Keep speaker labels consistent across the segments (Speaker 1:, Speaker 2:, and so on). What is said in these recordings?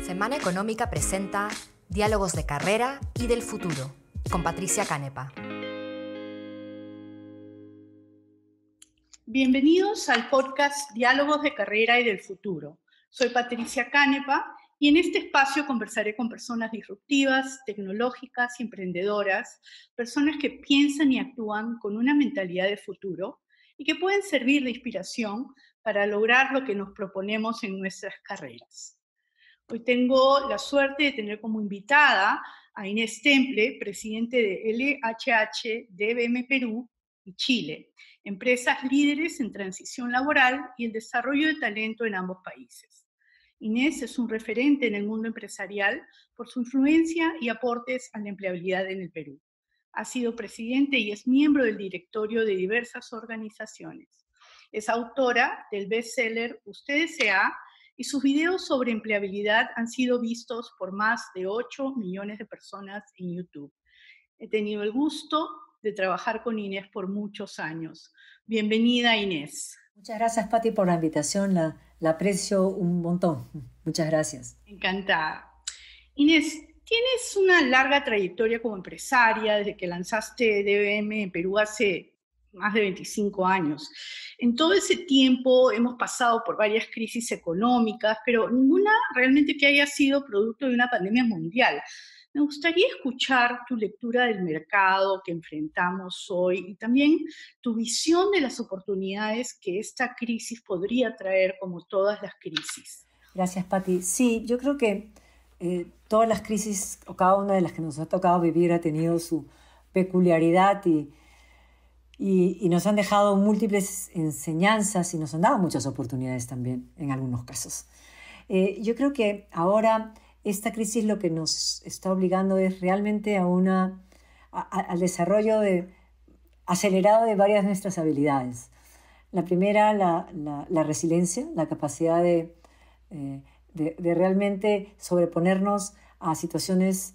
Speaker 1: Semana Económica presenta Diálogos de Carrera y del Futuro, con Patricia Canepa.
Speaker 2: Bienvenidos al podcast Diálogos de Carrera y del Futuro. Soy Patricia Canepa y en este espacio conversaré con personas disruptivas, tecnológicas y emprendedoras, personas que piensan y actúan con una mentalidad de futuro y que pueden servir de inspiración para lograr lo que nos proponemos en nuestras carreras. Hoy tengo la suerte de tener como invitada a Inés Temple, presidente de LHH, DBM Perú y Chile, empresas líderes en transición laboral y el desarrollo de talento en ambos países. Inés es un referente en el mundo empresarial por su influencia y aportes a la empleabilidad en el Perú. Ha sido presidente y es miembro del directorio de diversas organizaciones. Es autora del bestseller Usted S.A., y sus videos sobre empleabilidad han sido vistos por más de 8 millones de personas en YouTube. He tenido el gusto de trabajar con Inés por muchos años. Bienvenida, Inés.
Speaker 3: Muchas gracias, Pati, por la invitación. La aprecio un montón. Muchas gracias.
Speaker 2: Encantada. Inés, tienes una larga trayectoria como empresaria desde que lanzaste DBM en Perú hace más de 25 años. En todo ese tiempo hemos pasado por varias crisis económicas, pero ninguna realmente que haya sido producto de una pandemia mundial. Me gustaría escuchar tu lectura del mercado que enfrentamos hoy y también tu visión de las oportunidades que esta crisis podría traer, como todas las crisis.
Speaker 3: Gracias, Pati. Sí, yo creo que todas las crisis, o cada una de las que nos ha tocado vivir, ha tenido su peculiaridad y nos han dejado múltiples enseñanzas y nos han dado muchas oportunidades también, en algunos casos. Yo creo que ahora esta crisis lo que nos está obligando es realmente al desarrollo acelerado de varias de nuestras habilidades. La primera, la resiliencia, la capacidad de realmente sobreponernos a situaciones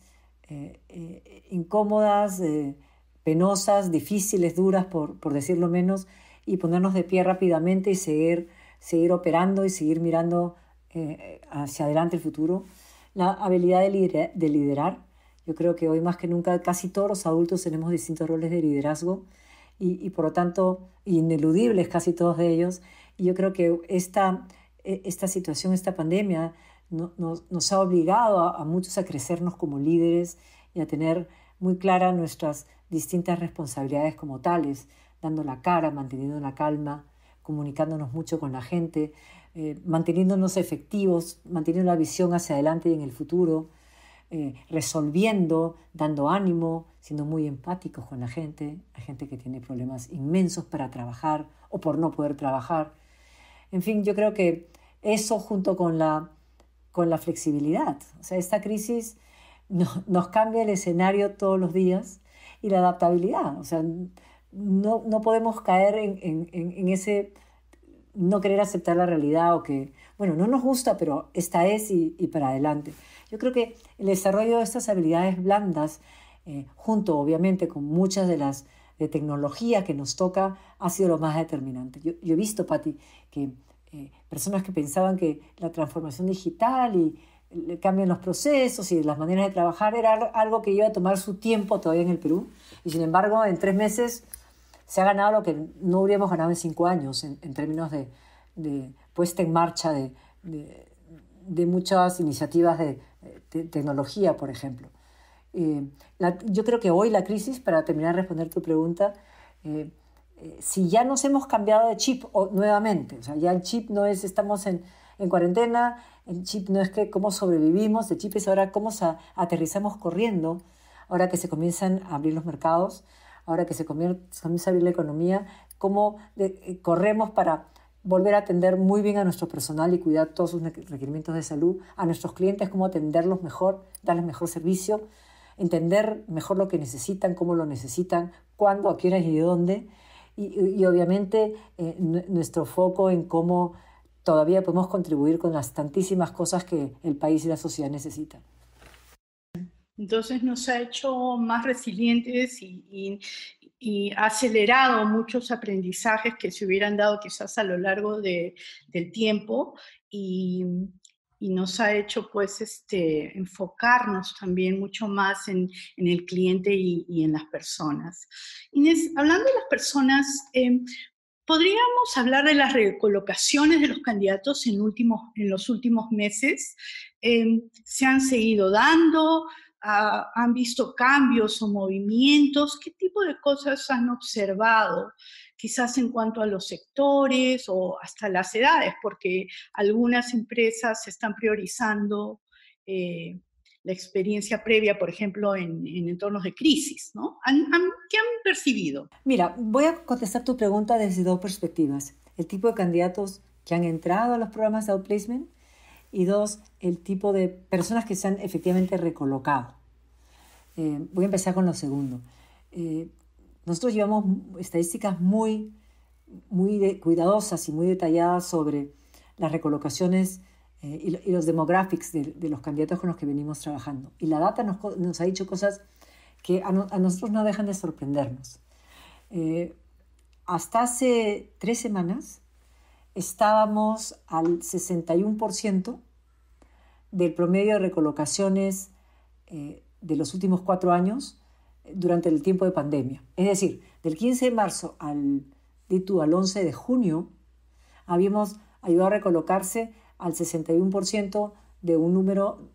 Speaker 3: incómodas, penosas, difíciles, duras, por decirlo menos, y ponernos de pie rápidamente y seguir operando y seguir mirando hacia adelante el futuro. La habilidad de liderar. Yo creo que hoy más que nunca casi todos los adultos tenemos distintos roles de liderazgo y por lo tanto ineludibles casi todos de ellos. Y yo creo que esta situación, esta pandemia nos ha obligado a muchos a crecernos como líderes y a tener muy claras nuestras distintas responsabilidades como tales, dando la cara, manteniendo la calma, comunicándonos mucho con la gente, manteniéndonos efectivos, manteniendo la visión hacia adelante y en el futuro, resolviendo, dando ánimo, siendo muy empáticos con la gente. Hay gente que tiene problemas inmensos para trabajar o por no poder trabajar. En fin, yo creo que eso junto con la flexibilidad. O sea, esta crisis nos cambia el escenario todos los días y la adaptabilidad. O sea, no podemos caer en ese no querer aceptar la realidad o que, bueno, no nos gusta, pero esta es y para adelante. Yo creo que el desarrollo de estas habilidades blandas, junto obviamente con muchas de las de tecnología que nos toca, ha sido lo más determinante. Yo he visto, Pati, que personas que pensaban que la transformación digital y el cambio en los procesos y las maneras de trabajar era algo que iba a tomar su tiempo todavía en el Perú, y sin embargo en 3 meses se ha ganado lo que no habríamos ganado en 5 años en términos de puesta en marcha de muchas iniciativas de tecnología, por ejemplo. Yo creo que hoy la crisis, para terminar de responder tu pregunta, si ya nos hemos cambiado de chip nuevamente, o sea, ya el chip no es estamos en cuarentena, el chip no es que cómo sobrevivimos, el chip es ahora cómo aterrizamos corriendo, ahora que se comienzan a abrir los mercados, ahora que se comienza a abrir la economía, cómo corremos para volver a atender muy bien a nuestro personal y cuidar todos sus requerimientos de salud, a nuestros clientes, cómo atenderlos mejor, darles mejor servicio, entender mejor lo que necesitan, cómo lo necesitan, cuándo, a qué horas y de dónde, y obviamente nuestro foco en cómo todavía podemos contribuir con las tantísimas cosas que el país y la sociedad necesitan.
Speaker 2: Entonces nos ha hecho más resilientes y ha acelerado muchos aprendizajes que se hubieran dado quizás a lo largo del tiempo y nos ha hecho pues enfocarnos también mucho más en el cliente y en las personas. Inés, hablando de las personas, ¿podríamos hablar de las recolocaciones de los candidatos en los últimos meses? ¿Se han seguido dando? ¿Han visto cambios o movimientos? ¿Qué tipo de cosas han observado? Quizás en cuanto a los sectores o hasta las edades, porque algunas empresas están priorizando la experiencia previa, por ejemplo, en entornos de crisis, ¿no? ¿Qué han percibido?
Speaker 3: Mira, voy a contestar tu pregunta desde dos perspectivas. El tipo de candidatos que han entrado a los programas de outplacement y dos, el tipo de personas que se han efectivamente recolocado. Voy a empezar con lo segundo. Nosotros llevamos estadísticas muy cuidadosas y muy detalladas sobre las recolocaciones y los demographics de los candidatos con los que venimos trabajando. Y la data nos ha dicho cosas que a nosotros no dejan de sorprendernos. Hasta hace 3 semanas estábamos al 61% del promedio de recolocaciones de los últimos 4 años durante el tiempo de pandemia. Es decir, del 15 de marzo al 11 de junio habíamos ayudado a recolocarse al 61% de un número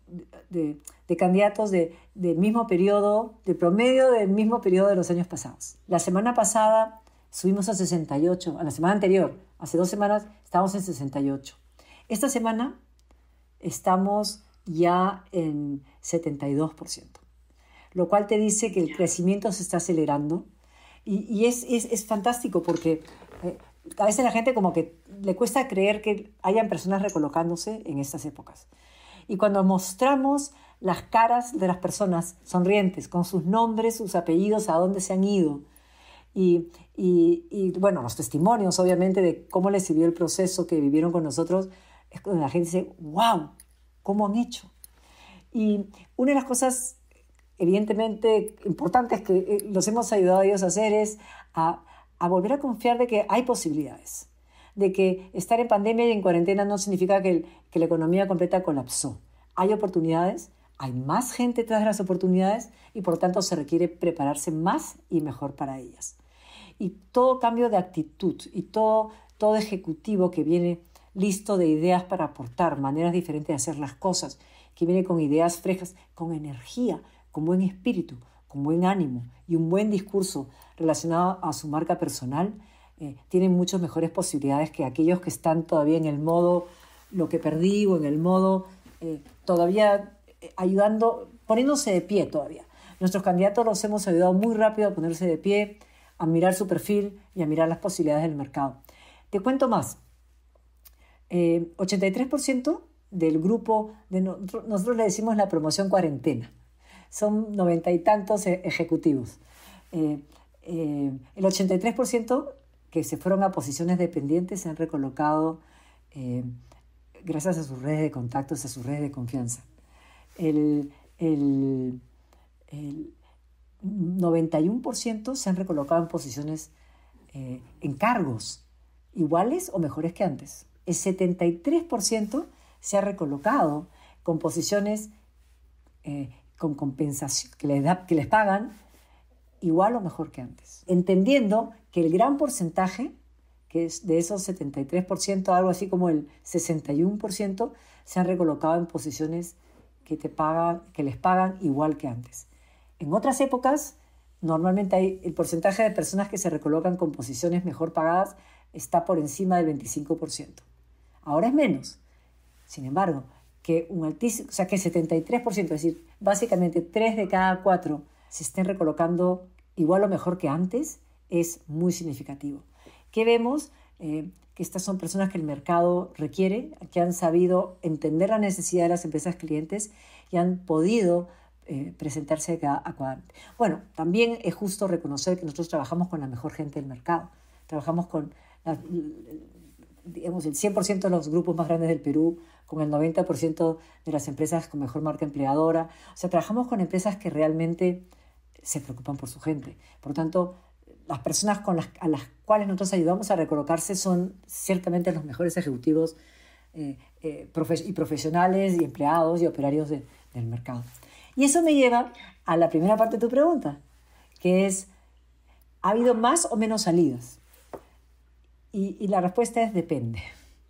Speaker 3: de candidatos del mismo periodo, de promedio del mismo periodo de los años pasados. La semana pasada subimos a 68, a la semana anterior, hace 2 semanas estábamos en 68. Esta semana estamos ya en 72%, lo cual te dice que el crecimiento se está acelerando y es fantástico porque a veces la gente como que le cuesta creer que hayan personas recolocándose en estas épocas. Y cuando mostramos las caras de las personas sonrientes, con sus nombres, sus apellidos, a dónde se han ido, y bueno, los testimonios obviamente de cómo les sirvió el proceso que vivieron con nosotros, es cuando la gente dice, wow, ¿cómo han hecho? Y una de las cosas evidentemente importantes que los hemos ayudado a ellos a hacer es a volver a confiar de que hay posibilidades, de que estar en pandemia y en cuarentena no significa que la economía completa colapsó. Hay oportunidades, hay más gente tras de las oportunidades y por lo tanto se requiere prepararse más y mejor para ellas. Y todo cambio de actitud y todo ejecutivo que viene listo de ideas para aportar maneras diferentes de hacer las cosas, que viene con ideas frescas, con energía, con buen espíritu, con buen ánimo y un buen discurso relacionado a su marca personal, tienen muchas mejores posibilidades que aquellos que están todavía en el modo lo que perdí o en el modo todavía ayudando, poniéndose de pie todavía. Nuestros candidatos los hemos ayudado muy rápido a ponerse de pie, a mirar su perfil y a mirar las posibilidades del mercado. Te cuento más. 83% del grupo, nosotros le decimos la promoción cuarentena. Son 90 y tantos ejecutivos. El 83% que se fueron a posiciones dependientes se han recolocado gracias a sus redes de contactos, a sus redes de confianza. El 91% se han recolocado en posiciones, en cargos iguales o mejores que antes. El 73% se ha recolocado con posiciones con compensación que les pagan igual o mejor que antes. Entendiendo que el gran porcentaje, que es de esos 73%, algo así como el 61%, se han recolocado en posiciones que les pagan igual que antes. En otras épocas, normalmente el porcentaje de personas que se recolocan con posiciones mejor pagadas está por encima del 25%. Ahora es menos. Sin embargo, que un altísimo, o sea, que el 73%, es decir, básicamente 3 de cada 4 se estén recolocando igual o mejor que antes, es muy significativo. ¿Qué vemos? Que estas son personas que el mercado requiere, que han sabido entender la necesidad de las empresas clientes y han podido presentarse a cuadrante. Bueno, también es justo reconocer que nosotros trabajamos con la mejor gente del mercado. Trabajamos con digamos, el 100% de los grupos más grandes del Perú, con el 90% de las empresas con mejor marca empleadora. O sea, trabajamos con empresas que realmente se preocupan por su gente. Por lo tanto, las personas a las cuales nosotros ayudamos a recolocarse son ciertamente los mejores ejecutivos y profesionales y empleados y operarios del mercado. Y eso me lleva a la primera parte de tu pregunta, que es, ¿ha habido más o menos salidas? Y la respuesta es depende.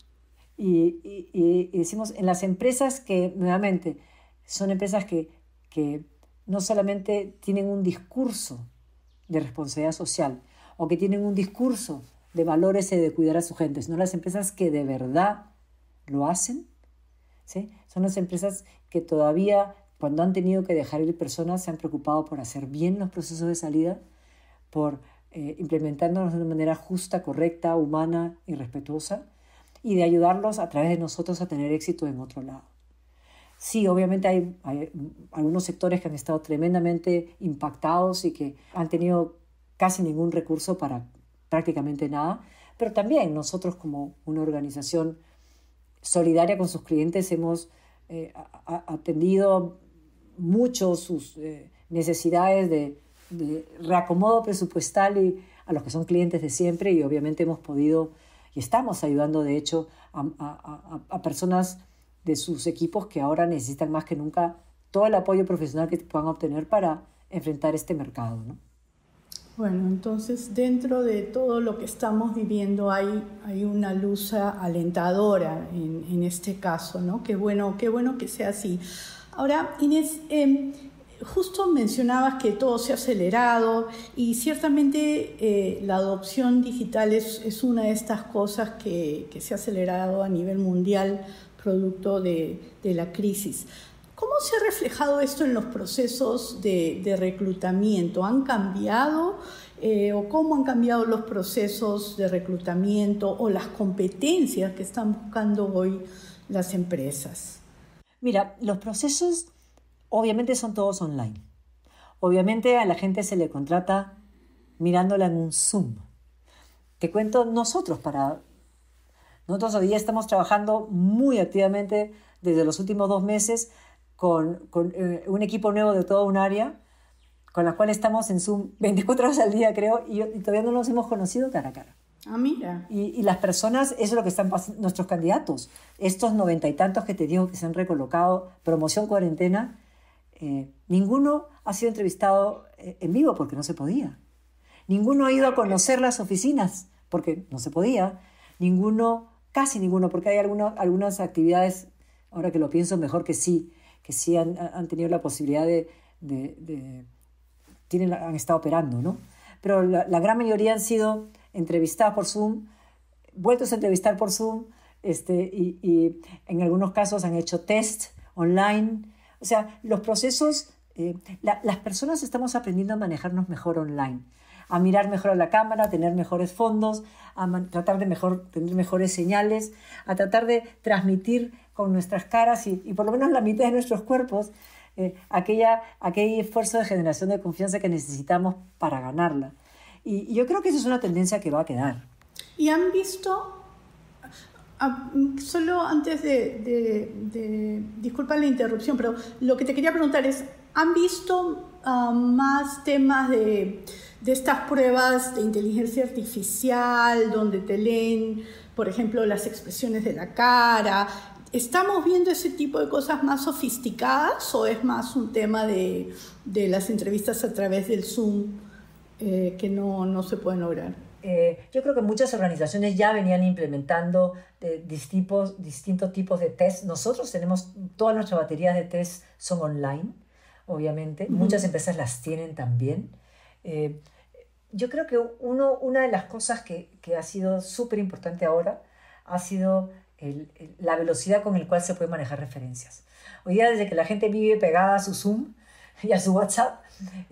Speaker 3: Y decimos, en las empresas que, nuevamente, son empresas que no solamente tienen un discurso de responsabilidad social o que tienen un discurso de valores y de cuidar a su gente, sino las empresas que de verdad lo hacen, ¿sí? Son las empresas que todavía, cuando han tenido que dejar ir personas, se han preocupado por hacer bien los procesos de salida, por implementándolos de una manera justa, correcta, humana y respetuosa, y de ayudarlos a través de nosotros a tener éxito en otro lado. Sí, obviamente hay algunos sectores que han estado tremendamente impactados y que han tenido casi ningún recurso para prácticamente nada, pero también nosotros como una organización solidaria con sus clientes hemos atendido mucho sus necesidades de reacomodo presupuestal y a los que son clientes de siempre, y obviamente hemos podido y estamos ayudando de hecho a personas de sus equipos que ahora necesitan más que nunca todo el apoyo profesional que puedan obtener para enfrentar este mercado, ¿no?
Speaker 2: Bueno, entonces dentro de todo lo que estamos viviendo hay una luz alentadora en este caso, ¿no? Qué bueno que sea así. Ahora, Inés, justo mencionabas que todo se ha acelerado y ciertamente la adopción digital es una de estas cosas que se ha acelerado a nivel mundial producto de la crisis. ¿Cómo se ha reflejado esto en los procesos de reclutamiento? ¿Han cambiado o cómo han cambiado los procesos de reclutamiento o las competencias que están buscando hoy las empresas?
Speaker 3: Mira, los procesos obviamente son todos online. Obviamente a la gente se le contrata mirándola en un Zoom. Te cuento, nosotros hoy día estamos trabajando muy activamente desde los últimos 2 meses con un equipo nuevo de toda un área, con la cual estamos en Zoom 24 horas al día, creo, y todavía no nos hemos conocido cara a cara.
Speaker 2: Ah, mira.
Speaker 3: Y las personas, eso es lo que están pasando, nuestros candidatos, estos 90 y tantos que te digo que se han recolocado, promoción cuarentena, ninguno ha sido entrevistado en vivo porque no se podía. Ninguno ha ido a conocer las oficinas porque no se podía. Casi ninguno, porque hay algunas actividades, ahora que lo pienso, mejor que sí han tenido la posibilidad han estado operando, ¿no? Pero la gran mayoría han sido entrevistadas por Zoom, vueltos a entrevistar por Zoom, y en algunos casos han hecho test online. O sea, los procesos, las personas estamos aprendiendo a manejarnos mejor online, a mirar mejor a la cámara, a tener mejores fondos, a tratar de tener mejores señales, a tratar de transmitir con nuestras caras y por lo menos la mitad de nuestros cuerpos aquel esfuerzo de generación de confianza que necesitamos para ganarla. Y yo creo que esa es una tendencia que va a quedar.
Speaker 2: ¿Y han visto, solo antes disculpa la interrupción, pero lo que te quería preguntar es, ¿han visto más temas de estas pruebas de inteligencia artificial donde te leen, por ejemplo, las expresiones de la cara? ¿Estamos viendo ese tipo de cosas más sofisticadas o es más un tema de las entrevistas a través del Zoom que no se pueden lograr?
Speaker 3: Yo creo que muchas organizaciones ya venían implementando distintos tipos de test. Nosotros tenemos, todas nuestras baterías de test son online, obviamente. Uh-huh. Muchas empresas las tienen también. Yo creo que una de las cosas que ha sido súper importante ahora ha sido la velocidad con la cual se pueden manejar referencias. Hoy día, desde que la gente vive pegada a su Zoom y a su WhatsApp,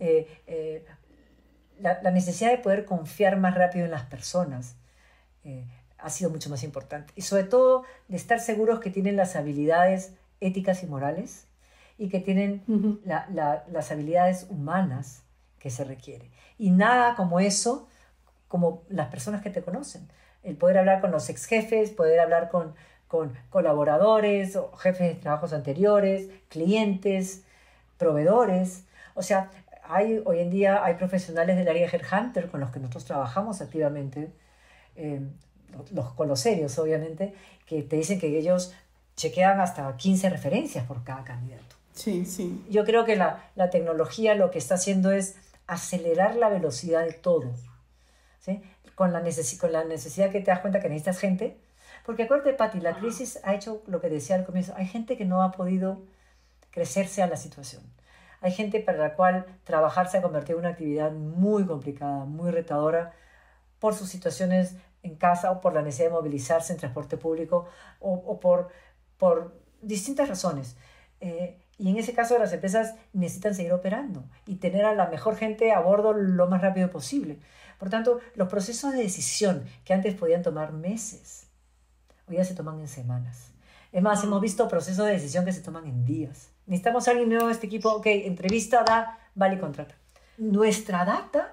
Speaker 3: la necesidad de poder confiar más rápido en las personas ha sido mucho más importante. Y sobre todo de estar seguros que tienen las habilidades éticas y morales y que tienen uh-huh. las habilidades humanas que se requieren. Y nada como eso, como las personas que te conocen. El poder hablar con los ex jefes, poder hablar con colaboradores o jefes de trabajos anteriores, clientes, proveedores. O sea, hoy en día hay profesionales del área de Headhunter con los que nosotros trabajamos activamente, con los serios, obviamente, que te dicen que ellos chequean hasta 15 referencias por cada candidato.
Speaker 2: Sí, sí.
Speaker 3: Yo creo que la tecnología lo que está haciendo es acelerar la velocidad de todo, ¿sí? Con la necesidad que te das cuenta que necesitas gente. Porque acuérdate, Pati, la crisis ha hecho lo que decía al comienzo. Hay gente que no ha podido crecerse a la situación. Hay gente para la cual trabajar se ha convertido en una actividad muy complicada, muy retadora, por sus situaciones en casa o por la necesidad de movilizarse en transporte público o por distintas razones. Y en ese caso las empresas necesitan seguir operando y tener a la mejor gente a bordo lo más rápido posible. Por tanto, los procesos de decisión que antes podían tomar meses, hoy ya se toman en semanas. Es más, hemos visto procesos de decisión que se toman en días. Necesitamos a alguien nuevo en este equipo, ok, entrevista, vale, contrata. Nuestra data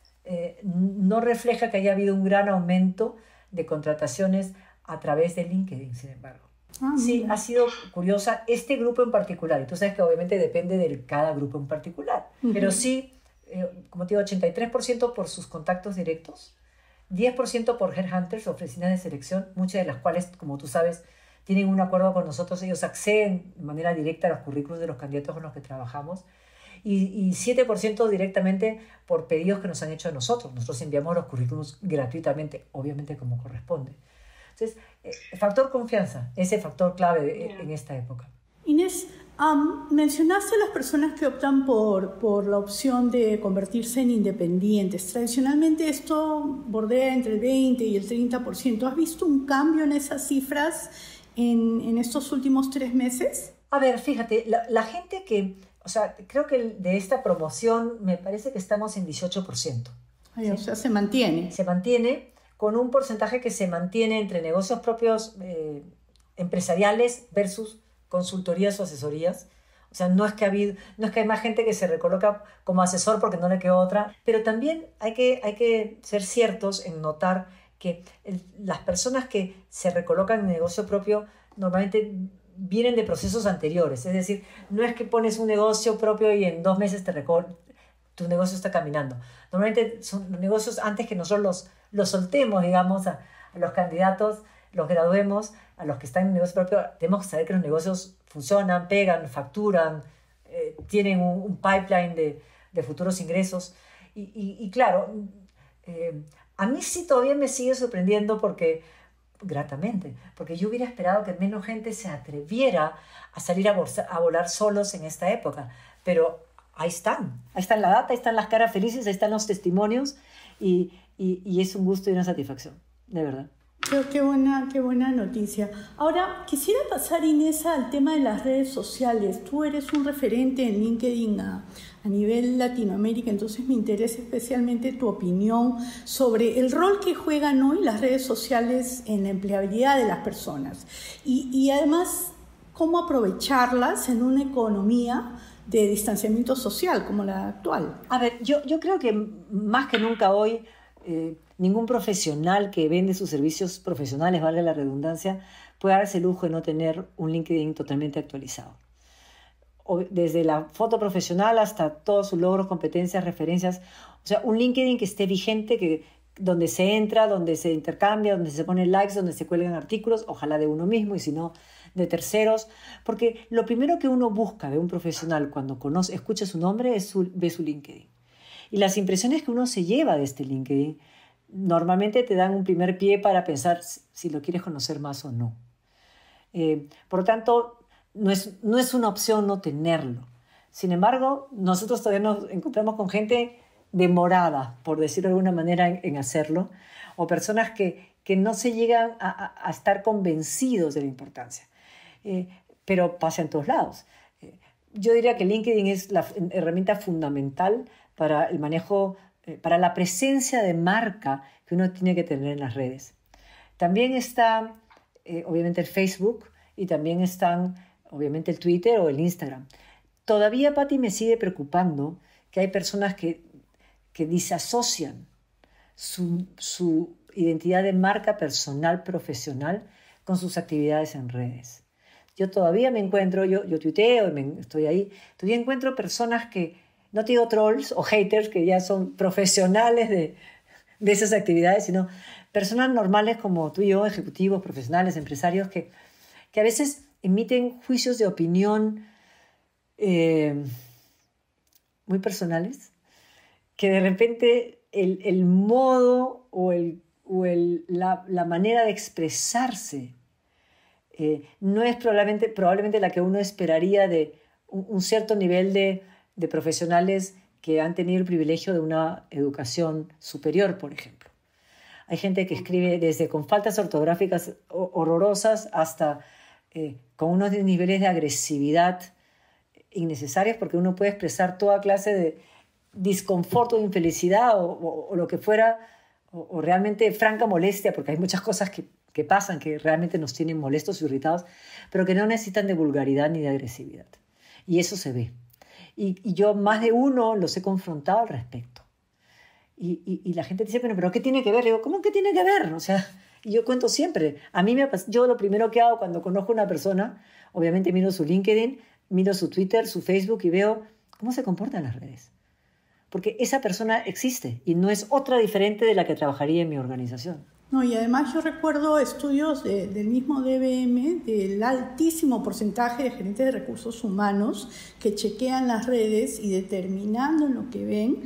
Speaker 3: no refleja que haya habido un gran aumento de contrataciones a través de LinkedIn, sin embargo. Sí, ha sido curiosa este grupo en particular. Y tú sabes que obviamente depende de cada grupo en particular. Pero sí, como te digo, 83% por sus contactos directos, 10% por headhunters, oficinas de selección, muchas de las cuales, como tú sabes, tienen un acuerdo con nosotros. Ellos acceden de manera directa a los currículos de los candidatos con los que trabajamos. Y 7% directamente por pedidos que nos han hecho a nosotros. Nosotros enviamos los currículos gratuitamente, obviamente como corresponde. Entonces, el factor confianza es el factor clave en esta época.
Speaker 2: Inés, mencionaste a las personas que optan por la opción de convertirse en independientes. Tradicionalmente esto bordea entre el 20 y el 30%. ¿Has visto un cambio en esas cifras en estos últimos 3 meses?
Speaker 3: A ver, fíjate, la gente que... O sea, creo que de esta promoción me parece que estamos en 18%.
Speaker 2: Ay, ¿sí? O sea, se mantiene.
Speaker 3: Se mantiene con un porcentaje que se mantiene entre negocios propios empresariales versus consultorías o asesorías. O sea, no es que hay más gente que se recoloca como asesor porque no le quedó otra, pero también hay que ser ciertos en notar que las personas que se recolocan en negocio propio normalmente vienen de procesos anteriores. Es decir, no es que pones un negocio propio y en 2 meses tu negocio está caminando. Normalmente son los negocios antes que nosotros los soltemos, digamos, a los candidatos, los graduemos, a los que están en negocio propio. Tenemos que saber que los negocios funcionan, pegan, facturan, tienen un pipeline de futuros ingresos. Y claro, a mí sí todavía me sigue sorprendiendo gratamente, porque yo hubiera esperado que menos gente se atreviera a salir a volar solos en esta época, pero ahí está la data, ahí están las caras felices, ahí están los testimonios y es un gusto y una satisfacción, de verdad.
Speaker 2: Qué buena noticia. Ahora, quisiera pasar, Inés, al tema de las redes sociales. Tú eres un referente en LinkedIn a nivel Latinoamérica, entonces me interesa especialmente tu opinión sobre el rol que juegan hoy las redes sociales en la empleabilidad de las personas y además cómo aprovecharlas en una economía de distanciamiento social como la actual.
Speaker 3: A ver, yo creo que más que nunca hoy ningún profesional que vende sus servicios profesionales, valga la redundancia, puede darse el lujo de no tener un LinkedIn totalmente actualizado. Desde la foto profesional hasta todos sus logros, competencias, referencias. O sea, un LinkedIn que esté vigente, donde se entra, donde se intercambia, donde se ponen likes, donde se cuelgan artículos, ojalá de uno mismo y si no, de terceros. Porque lo primero que uno busca de un profesional cuando escucha su nombre es ve su LinkedIn. Y las impresiones que uno se lleva de este LinkedIn normalmente te dan un primer pie para pensar si lo quieres conocer más o no. Por lo tanto, no es una opción no tenerlo. Sin embargo, nosotros todavía nos encontramos con gente demorada, por decirlo de alguna manera, en hacerlo, o personas que no se llegan a estar convencidos de la importancia. Pero pasa en todos lados. Yo diría que LinkedIn es la herramienta fundamental para el manejo, para la presencia de marca que uno tiene que tener en las redes. También está, obviamente, el Facebook y también están, obviamente, el Twitter o el Instagram. Todavía, Pati, me sigue preocupando que hay personas que disasocian su identidad de marca personal, profesional, con sus actividades en redes. Yo todavía me encuentro, yo tuiteo, estoy ahí, todavía encuentro personas que, no te digo trolls o haters, que ya son profesionales de esas actividades, sino personas normales como tú y yo, ejecutivos, profesionales, empresarios, que a veces emiten juicios de opinión muy personales, que de repente el modo o la manera de expresarse no es probablemente la que uno esperaría de un cierto nivel de profesionales que han tenido el privilegio de una educación superior, por ejemplo. Hay gente que escribe desde con faltas ortográficas horrorosas hasta con unos niveles de agresividad innecesarios, porque uno puede expresar toda clase de disconfort o infelicidad o lo que fuera, o realmente franca molestia, porque hay muchas cosas que pasan que realmente nos tienen molestos y irritados, pero que no necesitan de vulgaridad ni de agresividad. Y eso se ve. Y yo más de uno los he confrontado al respecto. Y la gente dice, pero ¿qué tiene que ver? Le digo, ¿cómo que tiene que ver? O sea, y yo cuento siempre. Yo lo primero que hago cuando conozco a una persona, obviamente miro su LinkedIn, miro su Twitter, su Facebook y veo cómo se comporta en las redes. Porque esa persona existe y no es otra diferente de la que trabajaría en mi organización.
Speaker 2: No, y además yo recuerdo estudios del mismo DBM, del altísimo porcentaje de gerentes de recursos humanos que chequean las redes y determinando lo que ven,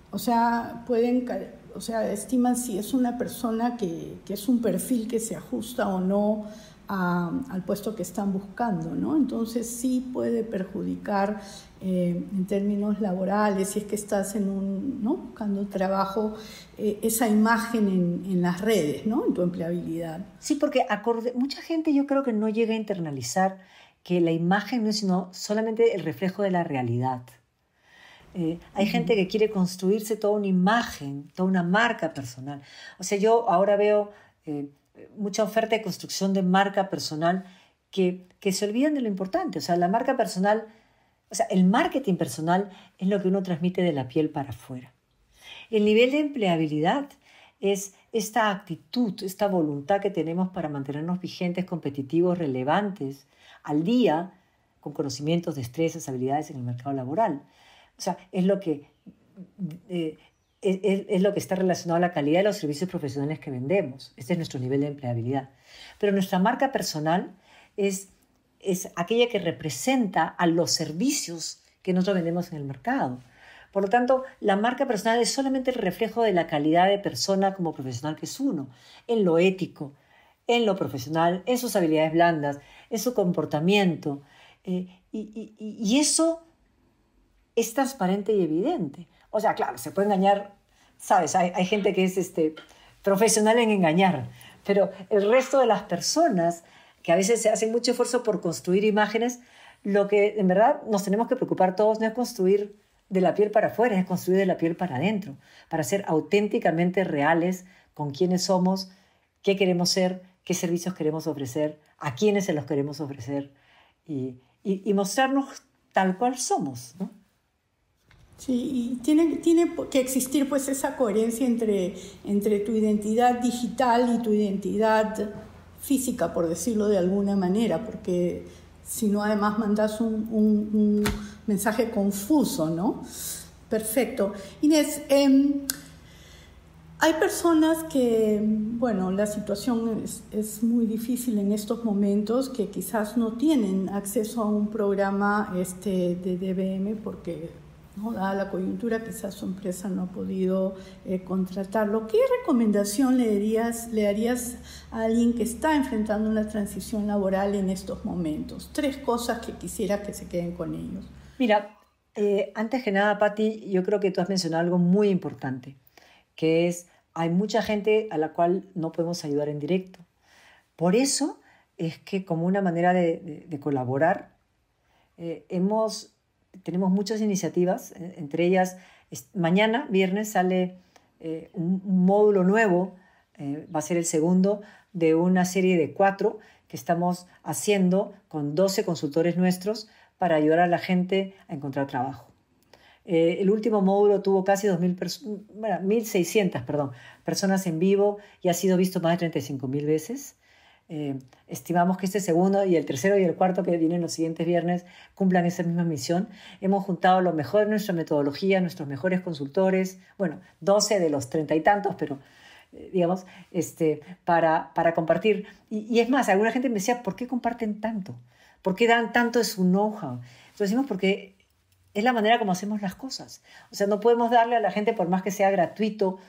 Speaker 2: estiman si es una persona que es un perfil que se ajusta o no al puesto que están buscando, ¿no? Entonces sí puede perjudicar en términos laborales, si es que estás buscando trabajo, esa imagen en las redes, ¿no? En tu empleabilidad.
Speaker 3: Sí, porque mucha gente yo creo que no llega a internalizar que la imagen no es sino solamente el reflejo de la realidad. Hay gente que quiere construirse toda una imagen, toda una marca personal. O sea, yo ahora veo mucha oferta de construcción de marca personal que se olvidan de lo importante. O sea, la marca personal, el marketing personal es lo que uno transmite de la piel para afuera. El nivel de empleabilidad es esta actitud, esta voluntad que tenemos para mantenernos vigentes, competitivos, relevantes, al día, con conocimientos, destrezas, habilidades en el mercado laboral. O sea, es lo que está relacionado a la calidad de los servicios profesionales que vendemos. Este es nuestro nivel de empleabilidad. Pero nuestra marca personal es aquella que representa a los servicios que nosotros vendemos en el mercado. Por lo tanto, la marca personal es solamente el reflejo de la calidad de persona como profesional que es uno, en lo ético, en lo profesional, en sus habilidades blandas, en su comportamiento. Y eso es transparente y evidente. O sea, claro, se puede engañar, ¿sabes? Hay gente que es profesional en engañar, pero el resto de las personas que a veces se hacen mucho esfuerzo por construir imágenes, lo que en verdad nos tenemos que preocupar todos no es construir de la piel para afuera, es construir de la piel para adentro, para ser auténticamente reales con quiénes somos, qué queremos ser, qué servicios queremos ofrecer, a quiénes se los queremos ofrecer y mostrarnos tal cual somos, ¿no?
Speaker 2: Sí, y tiene que existir pues esa coherencia entre tu identidad digital y tu identidad física, por decirlo de alguna manera, porque si no además mandas un mensaje confuso, ¿no? Perfecto. Inés, hay personas que, bueno, la situación es muy difícil en estos momentos, que quizás no tienen acceso a un programa de DBM porque, ¿no?, dada la coyuntura, quizás su empresa no ha podido contratarlo. ¿Qué recomendación le darías a alguien que está enfrentando una transición laboral en estos momentos? 3 cosas que quisiera que se queden con ellos.
Speaker 3: Mira, antes que nada, Patti, yo creo que tú has mencionado algo muy importante, que es, hay mucha gente a la cual no podemos ayudar en directo. Por eso es que como una manera de colaborar, tenemos muchas iniciativas, entre ellas, mañana, viernes, sale un módulo nuevo, va a ser el segundo de una serie de 4 que estamos haciendo con 12 consultores nuestros para ayudar a la gente a encontrar trabajo. El último módulo tuvo casi 1.600 personas en vivo y ha sido visto más de 35.000 veces. Estimamos que este segundo y el tercero y el cuarto, que vienen los siguientes viernes, cumplan esa misma misión. Hemos juntado lo mejor de nuestra metodología, nuestros mejores consultores, 12 de los 30 y tantos, pero digamos, para compartir. Y es más, alguna gente me decía, ¿por qué comparten tanto? ¿Por qué dan tanto de su know-how? Lo decimos porque es la manera como hacemos las cosas. O sea, no podemos darle a la gente, por más que sea gratuito,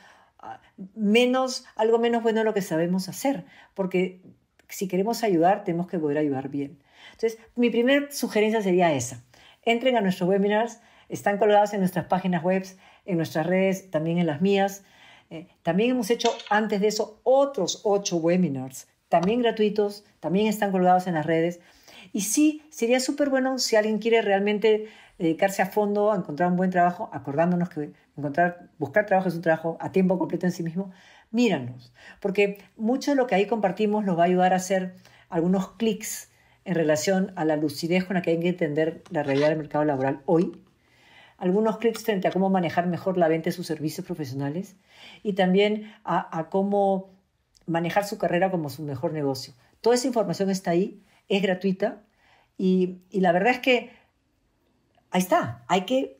Speaker 3: algo menos bueno de lo que sabemos hacer, porque si queremos ayudar, tenemos que poder ayudar bien. Entonces, mi primera sugerencia sería esa. Entren a nuestros webinars, están colgados en nuestras páginas web, en nuestras redes, también en las mías. También hemos hecho antes de eso otros 8 webinars, también gratuitos, también están colgados en las redes. Y sí, sería súper bueno si alguien quiere realmente dedicarse a fondo a encontrar un buen trabajo, acordándonos que buscar trabajo es un trabajo a tiempo completo en sí mismo. Míranos, porque mucho de lo que ahí compartimos nos va a ayudar a hacer algunos clics en relación a la lucidez con la que hay que entender la realidad del mercado laboral hoy, algunos clics frente a cómo manejar mejor la venta de sus servicios profesionales y también a cómo manejar su carrera como su mejor negocio. Toda esa información está ahí, es gratuita y la verdad es que ahí está, hay que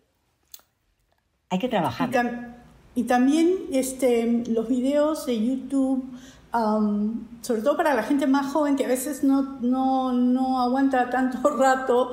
Speaker 3: trabajar.
Speaker 2: Y también los videos de YouTube, sobre todo para la gente más joven que a veces no aguanta tanto rato,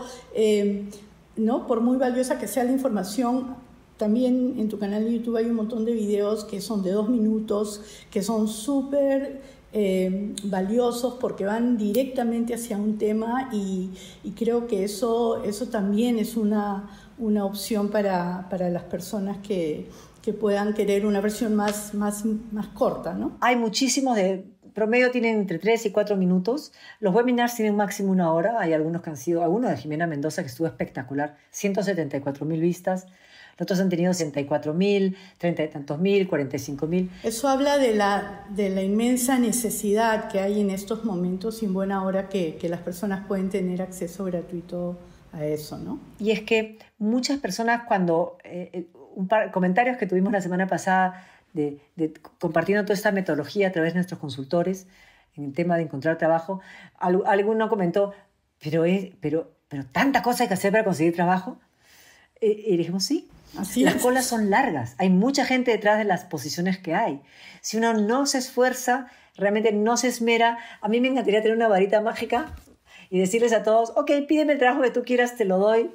Speaker 2: ¿no? Por muy valiosa que sea la información, también en tu canal de YouTube hay un montón de videos que son de 2 minutos, que son súper valiosos porque van directamente hacia un tema y creo que eso también es una opción para las personas que puedan querer una versión más corta, ¿no?
Speaker 3: Hay muchísimos, de promedio tienen entre 3 y 4 minutos. Los webinars tienen máximo 1 hora. Hay algunos que han sido, algunos de Jimena Mendoza que estuvo espectacular, 174.000 vistas. Los otros han tenido 64.000, 30 y tantos mil, 45.000.
Speaker 2: Eso habla de la inmensa necesidad que hay en estos momentos y en buena hora que las personas pueden tener acceso gratuito a eso, ¿no?
Speaker 3: Y es que muchas personas cuando... comentarios que tuvimos la semana pasada de compartiendo toda esta metodología a través de nuestros consultores en el tema de encontrar trabajo, alguno comentó, pero tanta cosa hay que hacer para conseguir trabajo. Y dijimos, sí, las colas son largas, hay mucha gente detrás de las posiciones que hay. Si uno no se esfuerza, realmente no se esmera, a mí me encantaría tener una varita mágica y decirles a todos, ok, pídeme el trabajo que tú quieras, te lo doy,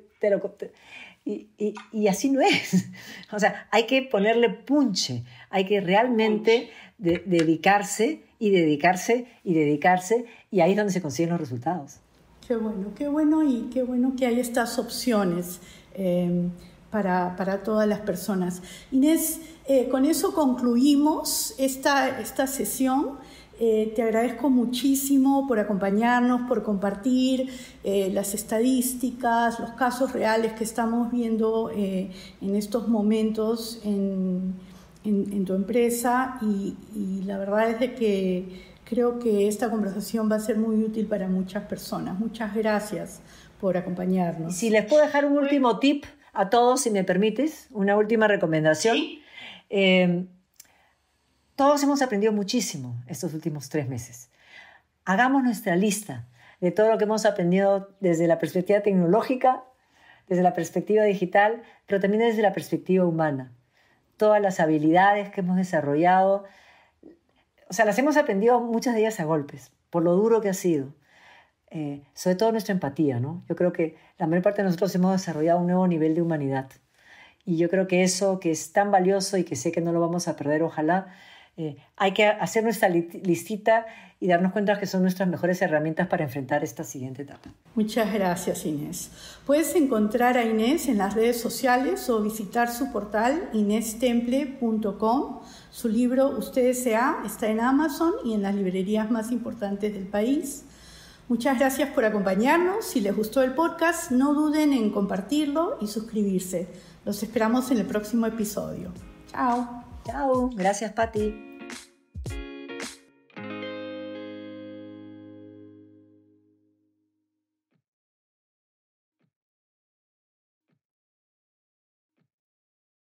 Speaker 3: y así no es. O sea, hay que ponerle punche, hay que realmente dedicarse y ahí es donde se consiguen los resultados.
Speaker 2: Qué bueno y qué bueno que hay estas opciones para todas las personas. Inés, con eso concluimos esta sesión. Te agradezco muchísimo por acompañarnos, por compartir las estadísticas, los casos reales que estamos viendo en estos momentos en tu empresa y la verdad es de que creo que esta conversación va a ser muy útil para muchas personas. Muchas gracias por acompañarnos.
Speaker 3: Si les puedo dejar un último tip a todos, si me permites, una última recomendación. ¿Sí? Todos hemos aprendido muchísimo estos últimos 3 meses. Hagamos nuestra lista de todo lo que hemos aprendido desde la perspectiva tecnológica, desde la perspectiva digital, pero también desde la perspectiva humana. Todas las habilidades que hemos desarrollado, o sea, las hemos aprendido muchas de ellas a golpes, por lo duro que ha sido. Sobre todo nuestra empatía, ¿no? Yo creo que la mayor parte de nosotros hemos desarrollado un nuevo nivel de humanidad. Y yo creo que eso que es tan valioso y que sé que no lo vamos a perder, ojalá, hay que hacer nuestra listita y darnos cuenta que son nuestras mejores herramientas para enfrentar esta siguiente etapa.
Speaker 2: Muchas gracias, Inés. Puedes encontrar a Inés en las redes sociales o visitar su portal inestemple.com. Su libro Usted S.A. está en Amazon y en las librerías más importantes del país. Muchas gracias por acompañarnos. Si les gustó el podcast, no duden en compartirlo y suscribirse. Los esperamos en el próximo episodio. Chao.
Speaker 3: Chao. Gracias, Pati.